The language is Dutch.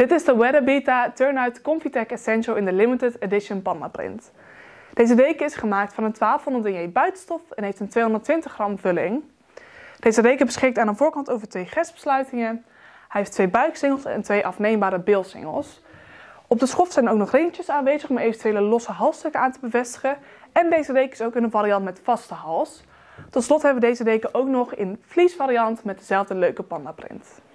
Dit is de Weatherbita Turnout Comfitech Essential in de Limited Edition Panda Print. Deze deken is gemaakt van een 1200 dj buitenstof en heeft een 220 gram vulling. Deze deken beschikt aan de voorkant over 2 gesbesluitingen. Hij heeft 2 buiksingels en 2 afneembare bilsingels. Op de schoft zijn ook nog reentjes aanwezig om eventuele losse halsstukken aan te bevestigen. En deze deken is ook in een variant met vaste hals. Tot slot hebben we deze deken ook nog in vliesvariant met dezelfde leuke panda print.